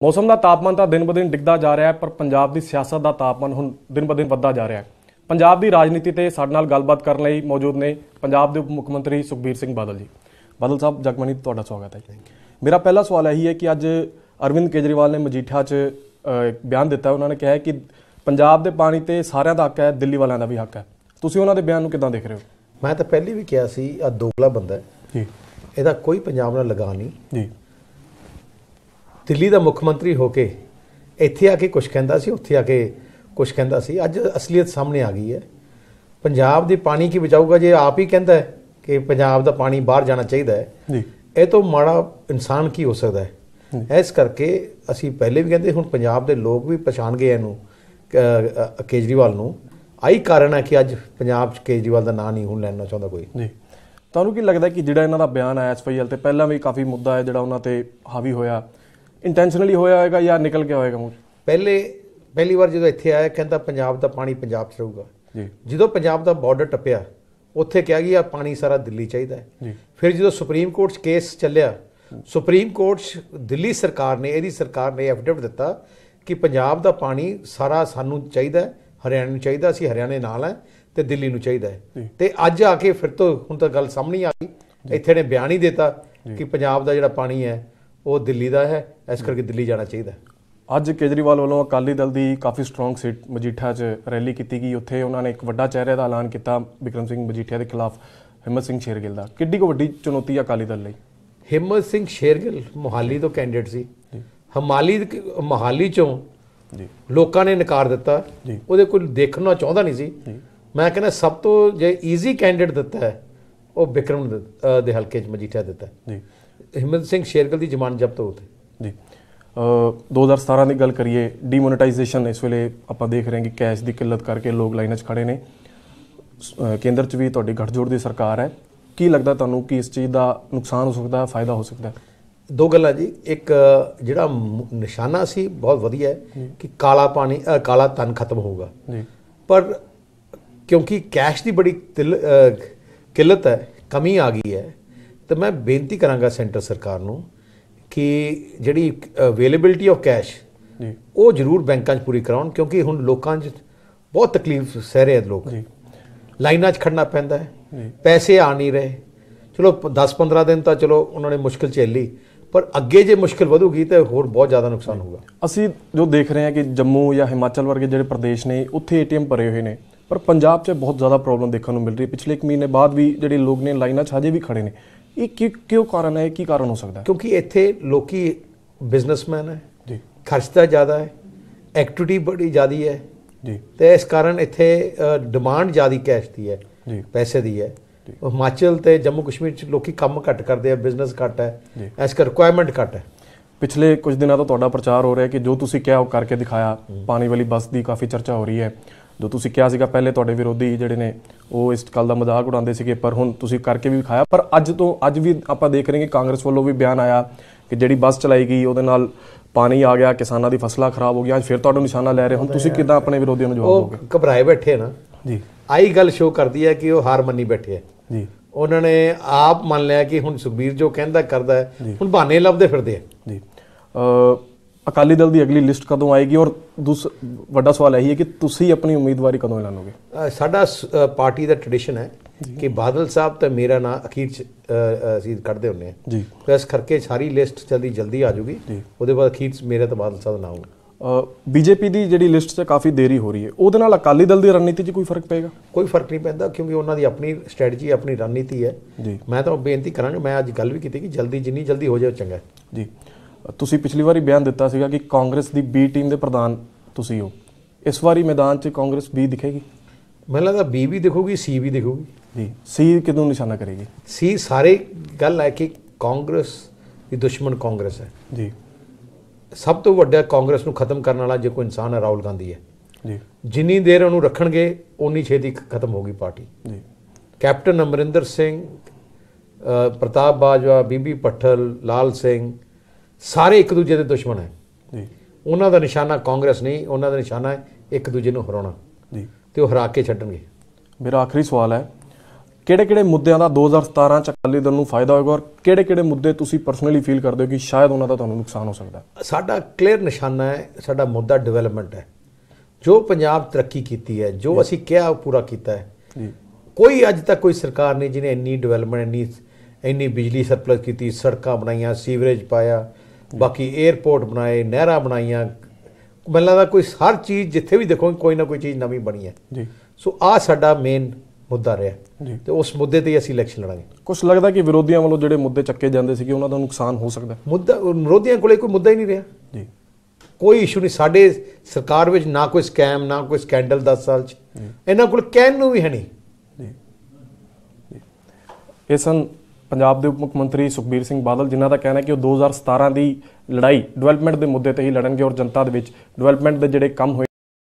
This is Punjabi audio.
मौसम का तापमान तो दिन ब दिन डिगदा जा रहा है, पर पंजाब की सियासत का तापमान हुण दिन ब दिन वधदा जा रहा है। पंजाब की राजनीति ते साडे नाल गलबात करने लई मौजूद ने पंजाब के उप मुख्य मंत्री सुखबीर सिंह बादल जी। बादल साहब, जगमनी तुहाडा स्वागत है। मेरा पहला सवाल यही है कि अज अरविंद केजरीवाल ने मजीठा च बयान दिता है। उन्होंने कहा है कि पंजाब के पानी ते सारिਆਂ ਦਾ हक है, दिल्ली वालों का भी हक है। तुसीं उन्होंने बयान नूं किदां देख रहे हो? मैं तो पहले भी कहा सी, आ दोगला बंदा है जी, ਇਹਦਾ कोई पंजाब नाल लगा नहीं जी। दिल्ली का मुख्य मंत्री होके ਇੱਥੇ आ के कुछ कहता सी, उत्थे आके कुछ कहता सी। अज असलीयत सामने आ गई है। पंजाब के पानी की बचाऊगा जे आप ही कहता है कि पंजाब का पानी बाहर जाना चाहिए है जी। ये तो माड़ा इंसान की हो सकता है। इस करके असी पहले भी कहते हुण पंजाब के लोग भी पछाण गए इनू केजरीवाल नू। आई कारण है कि अज पंजाब केजरीवाल का नाम नहीं हुण लैना चाहता कोई जी। ਤੁਹਾਨੂੰ ਕੀ ਲੱਗਦਾ ਕਿ ਜਿਹੜਾ ਇਹਨਾਂ ਦਾ ਬਿਆਨ ਆਇਆ ਐਸਵਾਈਐਲ ਤੇ ਪਹਿਲਾਂ ਵੀ ਕਾਫੀ ਮੁੱਦਾ ਹੈ ਜਿਹੜਾ ਉਹਨਾਂ ਤੇ ਹਾਵੀ ਹੋਇਆ, ਇੰਟੈਂਸ਼ਨਲੀ ਹੋਇਆ ਹੋਏਗਾ ਜਾਂ ਨਿਕਲ ਕੇ ਹੋਏਗਾ ਮੂੰਹ? ਪਹਿਲੀ ਵਾਰ ਜਦੋਂ ਇੱਥੇ ਆਇਆ ਕਹਿੰਦਾ ਪੰਜਾਬ ਦਾ ਪਾਣੀ ਪੰਜਾਬ 'ਚ ਰਹੂਗਾ ਜੀ। ਜਦੋਂ ਪੰਜਾਬ ਦਾ ਬਾਰਡਰ ਟੱਪਿਆ ਉੱਥੇ ਕਿਹਾ ਗਿਆ ਪਾਣੀ ਸਾਰਾ ਦਿੱਲੀ ਚਾਹੀਦਾ ਹੈ ਜੀ। ਫਿਰ ਜਦੋਂ ਸੁਪਰੀਮ ਕੋਰਟ 'ਚ ਕੇਸ ਚੱਲਿਆ, ਸੁਪਰੀਮ ਕੋਰਟ 'ਚ ਦਿੱਲੀ ਸਰਕਾਰ ਨੇ, ਇਹਦੀ ਸਰਕਾਰ ਨੇ ਐਫੀਡੇਵਿਟ ਦਿੱਤਾ ਕਿ ਪੰਜਾਬ ਦਾ ਪਾਣੀ ਸਾਰਾ ਸਾਨੂੰ ਚਾਹੀਦਾ, ਹਰਿਆਣਾ ਨੂੰ ਚਾਹੀਦਾ, ਅਸੀਂ ਹਰਿਆਣੇ ਨਾਲ ਹੈ ਤੇ ਦਿੱਲੀ ਨੂੰ ਚਾਹੀਦਾ ਹੈ। ਤੇ ਅੱਜ ਆ ਕੇ ਫਿਰ ਤੋਂ ਹੁਣ ਤਾਂ ਗੱਲ ਸਾਹਮਣੇ ਆ ਗਈ, ਇੱਥੇ ਨੇ ਬਿਆਨ ਹੀ ਦਿੱਤਾ ਕਿ ਪੰਜਾਬ ਦਾ ਜਿਹੜਾ ਪਾਣੀ ਹੈ ਉਹ ਦਿੱਲੀ ਦਾ ਹੈ, ਇਸ ਕਰਕੇ ਦਿੱਲੀ ਜਾਣਾ ਚਾਹੀਦਾ। ਅੱਜ ਕੇਜਰੀਵਾਲ ਵੱਲੋਂ ਅਕਾਲੀ ਦਲ ਦੀ ਕਾਫੀ ਸਟਰੋਂਗ ਸੀਟ ਮਜੀਠਾ 'ਚ ਰੈਲੀ ਕੀਤੀ ਗਈ। ਉੱਥੇ ਉਹਨਾਂ ਨੇ ਇੱਕ ਵੱਡਾ ਚਿਹਰੇ ਦਾ ਐਲਾਨ ਕੀਤਾ ਬਿਕਰਮ ਸਿੰਘ ਮਜੀਠੀਆ ਦੇ ਖਿਲਾਫ ਹਿੰਮਤ ਸਿੰਘ ਸ਼ੇਰਗਿੱਲ ਦਾ। ਕਿੱਡੀ ਕੁ ਵੱਡੀ ਚੁਣੌਤੀ ਆ ਅਕਾਲੀ ਦਲ ਲਈ? ਹਿੰਮਤ ਸਿੰਘ ਸ਼ੇਰਗਿੱਲ ਮੋਹਾਲੀ ਤੋਂ ਕੈਂਡੀਡੇਟ ਸੀ। ਮੋਹਾਲੀ ਚੋਂ ਜੀ ਲੋਕਾਂ ਨੇ ਨਕਾਰ ਦਿੱਤਾ, ਉਹਦੇ ਕੋਈ ਦੇਖਣਾ ਚਾਹੁੰਦਾ ਨਹੀਂ ਸੀ। ਮੈਂ ਕਹਿੰਦਾ ਸਭ ਤੋਂ ਜੇ ਈਜ਼ੀ ਕੈਂਡੀਡੇਟ ਦਿੱਤਾ ਹੈ ਉਹ ਬਿਕਰਮ ਦੇ ਹਲਕੇ 'ਚ ਮਜੀਠਾ ਦਿੱਤਾ ਜੀ। ਹਿੰਮਤ ਸਿੰਘ ਸ਼ੇਰਗਿੱਲ ਦੀ ਜ਼ਮਾਨਤ ਜ਼ਬਤ ਹੋ ਗਈ ਜੀ। 2017 ਦੀ ਗੱਲ ਕਰੀਏ, ਡੀਮੋਨੇਟਾਈਜੇਸ਼ਨ ਇਸ ਵੇਲੇ ਆਪਾਂ ਦੇਖ ਰਹੇ ਹਾਂ ਕਿ ਕੈਸ਼ ਦੀ ਕਿੱਲਤ ਕਰਕੇ ਲੋਕ ਲਾਈਨਾਂ 'ਚ ਖੜੇ ਨੇ। ਕੇਂਦਰ 'ਚ ਵੀ ਤੁਹਾਡੀ ਗੱਠਜੋੜ ਦੀ ਸਰਕਾਰ ਹੈ। ਕੀ ਲੱਗਦਾ ਤੁਹਾਨੂੰ ਕਿ ਇਸ ਚੀਜ਼ ਦਾ ਨੁਕਸਾਨ ਹੋ ਸਕਦਾ, ਫਾਇਦਾ ਹੋ ਸਕਦਾ? ਦੋ ਗੱਲਾਂ ਜੀ। ਇੱਕ ਜਿਹੜਾ ਨਿਸ਼ਾਨਾ ਸੀ ਬਹੁਤ ਵਧੀਆ ਹੈ ਕਿ ਕਾਲਾ ਧਨ ਖਤਮ ਹੋਊਗਾ, ਪਰ ਕਿਉਂਕਿ ਕੈਸ਼ ਦੀ ਬੜੀ ਕਿੱਲਤ ਹੈ, ਕਮੀ ਆ ਗਈ ਹੈ, ਤਾਂ ਮੈਂ ਬੇਨਤੀ ਕਰਾਂਗਾ ਸੈਂਟਰ ਸਰਕਾਰ ਨੂੰ ਕਿ ਜਿਹੜੀ ਅਵੇਲੇਬਿਲਿਟੀ ਆਫ ਕੈਸ਼ ਉਹ ਜ਼ਰੂਰ ਬੈਂਕਾਂ 'ਚ ਪੂਰੀ ਕਰਾਉਣ, ਕਿਉਂਕਿ ਹੁਣ ਲੋਕਾਂ 'ਚ ਬਹੁਤ ਤਕਲੀਫ ਸਹਿ ਰਹੇ ਲੋਕ। ਲਾਈਨਾਂ 'ਚ ਖੜਨਾ ਪੈਂਦਾ ਹੈ, ਪੈਸੇ ਆ ਨਹੀਂ ਰਹੇ। ਚਲੋ 10-15 ਦਿਨ ਤਾਂ ਚਲੋ ਉਹਨਾਂ ਨੇ ਮੁਸ਼ਕਿਲ ਝੇਲੀ, ਪਰ ਅੱਗੇ ਜੇ ਮੁਸ਼ਕਿਲ ਵਧੂਗੀ ਤਾਂ ਹੋਰ ਬਹੁਤ ਜ਼ਿਆਦਾ ਨੁਕਸਾਨ ਹੋਊਗਾ। ਅਸੀਂ ਜੋ ਦੇਖ ਰਹੇ ਹਾਂ ਕਿ ਜੰਮੂ ਜਾਂ ਹਿਮਾਚਲ ਵਰਗੇ ਜਿਹੜੇ ਪ੍ਰਦੇਸ਼ ਨੇ ਉੱਥੇ ਏਟੀਐਮ ਭਰੇ ਹੋਏ ਨੇ, ਪਰ ਪੰਜਾਬ 'ਚ ਬਹੁਤ ਜ਼ਿਆਦਾ ਪ੍ਰੋਬਲਮ ਦੇਖਣ ਨੂੰ ਮਿਲ ਰਹੀ ਹੈ। ਪਿਛਲੇ 1 ਮਹੀਨੇ ਬਾਅਦ ਵੀ ਜਿਹੜੇ ਲੋਕ ਨੇ ਲਾਈਨਾਂ 'ਚ ਹਜੇ ਵੀ ਖੜੇ ਨੇ। ਇਹ ਕਿਉਂ ਕਾਰਨ ਹੈ? ਕੀ ਕਾਰਨ ਹੋ ਸਕਦਾ? ਕਿਉਂਕਿ ਇੱਥੇ ਲੋਕੀ ਬਿਜ਼ਨਸਮੈਨ ਹੈ ਜੀ, ਖਰਚਾ ਜ਼ਿਆਦਾ ਹੈ, ਐਕਟੀਵਿਟੀ ਬੜੀ ਜ਼ਿਆਦਾ ਹੈ ਜੀ, ਤੇ ਇਸ ਕਾਰਨ ਇੱਥੇ ਡਿਮਾਂਡ ਜ਼ਿਆਦਾ ਕੈਸ਼ ਦੀ ਹੈ ਜੀ, ਪੈਸੇ ਦੀ ਹੈ। ਹਿਮਾਚਲ ਤੇ ਜੰਮੂ ਕਸ਼ਮੀਰ 'ਚ ਲੋਕੀ ਕੰਮ ਘੱਟ ਕਰਦੇ ਆ, ਬਿਜ਼ਨਸ ਘੱਟ ਹੈ, ਇਸ ਕਰਕੇ ਰਿਕੁਆਇਰਮੈਂਟ ਘੱਟ ਹੈ। ਪਿਛਲੇ ਕੁਝ ਦਿਨਾਂ ਤੋਂ ਤੁਹਾਡਾ ਪ੍ਰਚਾਰ ਹੋ ਰਿਹਾ ਕਿ ਜੋ ਤੁਸੀਂ ਕਿਹਾ ਉਹ ਕਰਕੇ ਦਿਖਾਇਆ। ਪਾਣੀ ਵਾਲੀ ਬੱਸ ਦੀ ਕਾਫੀ ਚਰਚਾ ਹੋ ਰਹੀ ਹੈ। ਜੋ ਤੁਸੀਂ ਕਿਹਾ ਸੀਗਾ ਪਹਿਲੇ ਤੁਹਾਡੇ ਵਿਰੋਧੀ ਜਿਹੜੇ ਨੇ ਉਹ ਇਸ ਗੱਲ ਦਾ ਮਜ਼ਾਕ ਉਡਾਉਂਦੇ ਸੀਗੇ, ਪਰ ਹੁਣ ਤੁਸੀਂ ਕਰਕੇ ਵੀ ਵਿਖਾਇਆ। ਪਰ ਅੱਜ ਵੀ ਆਪਾਂ ਦੇਖ ਰਹੇ ਕਿ ਕਾਂਗਰਸ ਵੱਲੋਂ ਵੀ ਬਿਆਨ ਆਇਆ ਕਿ ਜਿਹੜੀ ਬੱਸ ਚਲਾਈ ਗਈ ਉਹਦੇ ਨਾਲ ਪਾਣੀ ਆ ਗਿਆ, ਕਿਸਾਨਾਂ ਦੀ ਫਸਲਾਂ ਖਰਾਬ ਹੋ ਗਈਆਂ। ਅੱਜ ਫਿਰ ਤੁਹਾਨੂੰ ਨਿਸ਼ਾਨਾ ਲੈ ਰਹੇ। ਹੁਣ ਤੁਸੀਂ ਕਿੱਦਾਂ ਆਪਣੇ ਵਿਰੋਧੀਆਂ ਨੂੰ ਜਵਾਬ ਦਿਓਗੇ? ਘਬਰਾਏ ਬੈਠੇ ਨਾ ਜੀ। ਆਹੀ ਗੱਲ ਸ਼ੋਅ ਕਰਦੀ ਹੈ ਕਿ ਉਹ ਹਾਰ ਮੰਨੀ ਬੈਠੇ ਹੈ ਜੀ। ਉਹਨਾਂ ਨੇ ਆਪ ਮੰਨ ਲਿਆ ਕਿ ਹੁਣ ਸੁਖਬੀਰ ਜੋ ਕਹਿੰਦਾ ਕਰਦਾ ਹੈ, ਹੁਣ ਬਹਾਨੇ ਲੱਭਦੇ ਫਿਰਦੇ ਆ ਜੀ। ਅਕਾਲੀ ਦਲ ਦੀ ਅਗਲੀ ਲਿਸਟ ਕਦੋਂ ਆਏਗੀ? ਔਰ ਵੱਡਾ ਸਵਾਲ ਇਹੀ ਹੈ ਕਿ ਤੁਸੀਂ ਆਪਣੀ ਉਮੀਦਵਾਰੀ ਕਦੋਂ ਐਲਾਨੋਗੇ? ਸਾਡਾ ਪਾਰਟੀ ਦਾ ਟ੍ਰੈਡੀਸ਼ਨ ਹੈ ਕਿ ਬਾਦਲ ਸਾਹਿਬ ਤੇ ਮੇਰਾ ਨਾਂ ਅਖੀਰ 'ਚ ਅਸੀਂ ਕੱਢਦੇ ਹੁੰਦੇ ਹਾਂ ਜੀ। ਇਸ ਕਰਕੇ ਸਾਰੀ ਲਿਸਟ ਜਲਦੀ ਆ ਜਾਊਗੀ। ਉਹਦੇ ਬਾਅਦ ਅਖੀਰ 'ਚ ਮੇਰਾ ਤਾਂ ਬਾਦਲ ਸਾਹਿਬ ਦਾ ਨਾਮ ਹੋਊਗਾ। ਬੀਜੇਪੀ ਦੀ ਜਿਹੜੀ ਲਿਸਟ 'ਚ ਕਾਫੀ ਦੇਰੀ ਹੋ ਰਹੀ ਹੈ, ਉਹਦੇ ਨਾਲ ਅਕਾਲੀ ਦਲ ਦੀ ਰਣਨੀਤੀ 'ਚ ਕੋਈ ਫਰਕ ਪਏਗਾ? ਕੋਈ ਫਰਕ ਨਹੀਂ ਪੈਂਦਾ, ਕਿਉਂਕਿ ਉਹਨਾਂ ਦੀ ਆਪਣੀ ਸਟ੍ਰੈਟਜੀ, ਆਪਣੀ ਰਣਨੀਤੀ ਹੈ ਜੀ। ਮੈਂ ਤਾਂ ਬੇਨਤੀ ਕਰਾਂਗਾ, ਮੈਂ ਅੱਜ ਗੱਲ ਵੀ ਕੀਤੀ ਕਿ ਜਿੰਨੀ ਜਲਦੀ ਹੋ ਜਾਏ ਚੰਗਾ ਜੀ। ਤੁਸੀਂ ਪਿਛਲੀ ਵਾਰੀ ਬਿਆਨ ਦਿੱਤਾ ਸੀਗਾ ਕਿ ਕਾਂਗਰਸ ਦੀ ਬੀ ਟੀਮ ਦੇ ਪ੍ਰਧਾਨ ਤੁਸੀਂ ਹੋ। ਇਸ ਵਾਰੀ ਮੈਦਾਨ 'ਚ ਕਾਂਗਰਸ ਬੀ ਦਿਖੇਗੀ? ਮੈਨੂੰ ਲੱਗਦਾ ਬੀ ਵੀ ਦਿਖੂਗੀ, ਸੀ ਵੀ ਦਿਖੂਗੀ ਜੀ। ਸੀ ਕਿਦੋਂ ਨਿਸ਼ਾਨਾ ਕਰੇਗੀ? ਸੀ ਸਾਰੇ ਗੱਲ ਹੈ ਕਿ ਕਾਂਗਰਸ ਦੀ ਦੁਸ਼ਮਣ ਕਾਂਗਰਸ ਹੈ ਜੀ। ਸਭ ਤੋਂ ਵੱਡਾ ਕਾਂਗਰਸ ਨੂੰ ਖਤਮ ਕਰਨ ਵਾਲਾ ਜੇ ਕੋਈ ਇਨਸਾਨ ਹੈ, ਰਾਹੁਲ ਗਾਂਧੀ ਹੈ ਜੀ। ਜਿੰਨੀ ਦੇਰ ਉਹਨੂੰ ਰੱਖਣਗੇ ਉਨੀ ਛੇਤੀ ਖਤਮ ਹੋਗੀ ਪਾਰਟੀ ਜੀ। ਕੈਪਟਨ ਅਮਰਿੰਦਰ ਸਿੰਘ, ਪ੍ਰਤਾਪ ਬਾਜਵਾ, ਬੀਬੀ ਭੱਠਲ, ਲਾਲ ਸਿੰਘ ਸਾਰੇ ਇੱਕ ਦੂਜੇ ਦੇ ਦੁਸ਼ਮਣ ਹੈ ਜੀ। ਉਹਨਾਂ ਦਾ ਨਿਸ਼ਾਨਾ ਕਾਂਗਰਸ ਨਹੀਂ, ਉਹਨਾਂ ਦਾ ਨਿਸ਼ਾਨਾ ਹੈ ਇੱਕ ਦੂਜੇ ਨੂੰ ਹਰਾਉਣਾ ਜੀ, ਤੇ ਉਹ ਹਰਾ ਕੇ ਛੱਡਣਗੇ। ਮੇਰਾ ਆਖਰੀ ਸਵਾਲ ਹੈ, ਕਿਹੜੇ-ਕਿਹੜੇ ਮੁੱਦਿਆਂ ਦਾ 2017 ਚ ਅਕਾਲੀ ਦਲ ਨੂੰ ਫਾਇਦਾ ਹੋਏਗਾ ਔਰ ਕਿਹੜੇ-ਕਿਹੜੇ ਮੁੱਦੇ ਤੁਸੀਂ ਪਰਸਨਲੀ ਫੀਲ ਕਰਦੇ ਹੋ ਕਿ ਸ਼ਾਇਦ ਉਹਨਾਂ ਦਾ ਤੁਹਾਨੂੰ ਨੁਕਸਾਨ ਹੋ ਸਕਦਾ ਹੈ? ਸਾਡਾ ਕਲੀਅਰ ਨਿਸ਼ਾਨਾ ਹੈ, ਸਾਡਾ ਮੁੱਦਾ ਡਿਵੈਲਪਮੈਂਟ ਹੈ। ਜੋ ਪੰਜਾਬ ਤਰੱਕੀ ਕੀਤੀ ਹੈ, ਜੋ ਅਸੀਂ ਕਿਹਾ ਉਹ ਪੂਰਾ ਕੀਤਾ ਹੈ ਜੀ। ਕੋਈ ਅੱਜ ਤੱਕ ਕੋਈ ਸਰਕਾਰ ਨਹੀਂ ਜਿਹਨੇ ਇੰਨੀ ਡਿਵੈਲਪਮੈਂਟ, ਇੰਨੀ ਬਿਜਲੀ ਸਰਪਲਸ ਕੀਤੀ, ਸੜਕਾਂ ਬਣਾਈਆਂ, ਸੀਵਰੇਜ ਪਾਇਆ, ਬਾਕੀ 에ਅਰਪੋਰਟ ਬਣਾਏ, ਨਹਿਰਾਂ ਬਣਾਈਆਂ। ਮੈਨੂੰ ਲੱਗਦਾ ਕੋਈ ਹਰ ਚੀਜ਼ ਜਿੱਥੇ ਵੀ ਦੇਖੋ ਕੋਈ ਨਾ ਕੋਈ ਚੀਜ਼ ਨਵੀਂ ਬਣੀ ਹੈ ਜੀ। ਸੋ ਆਹ ਸਾਡਾ ਮੇਨ ਮੁੱਦਾ ਰਿਹਾ ਜੀ, ਤੇ ਉਸ ਮੁੱਦੇ ਤੇ ਅਸੀਂ ਇਲੈਕਸ਼ਨ ਲੜਾਂਗੇ। ਕੁਛ ਲੱਗਦਾ ਕਿ ਵਿਰੋਧੀਆਂ ਵੱਲੋਂ ਜਿਹੜੇ ਮੁੱਦੇ ਚੱਕੇ ਜਾਂਦੇ ਸੀਗੇ ਉਹਨਾਂ ਦਾ ਨੁਕਸਾਨ ਹੋ ਸਕਦਾ? ਮੁੱਦਾ ਵਿਰੋਧੀਆਂ ਕੋਲੇ ਕੋਈ ਮੁੱਦਾ ਹੀ ਨਹੀਂ ਰਿਹਾ ਜੀ, ਕੋਈ ਇਸ਼ੂ ਨਹੀਂ। ਸਾਡੇ ਸਰਕਾਰ ਵਿੱਚ ਨਾ ਕੋਈ ਸਕੈਮ, ਨਾ ਕੋਈ ਸਕੈਂਡਲ 10 ਸਾਲ 'ਚ ਇਹਨਾਂ ਕੋਲ ਕਹਿਣ ਨੂੰ ਵੀ ਹੈ ਨਹੀਂ ਜੀ। ਇਹ ਸਨ ਪੰਜਾਬ ਦੇ ਉਪ ਮੁੱਖ ਮੰਤਰੀ ਸੁਖਬੀਰ ਸਿੰਘ ਬਾਦਲ, ਜਿਨ੍ਹਾਂ ਦਾ ਕਹਿਣਾ ਹੈ ਕਿ ਉਹ 2017 ਦੀ ਲੜਾਈ ਡਿਵੈਲਪਮੈਂਟ ਦੇ ਮੁੱਦੇ ਤੇ ਹੀ ਲੜਨਗੇ ਔਰ ਜਨਤਾ ਦੇ ਵਿੱਚ ਡਿਵੈਲਪਮੈਂਟ ਦੇ ਜਿਹੜੇ ਕੰਮ ਹੋਏ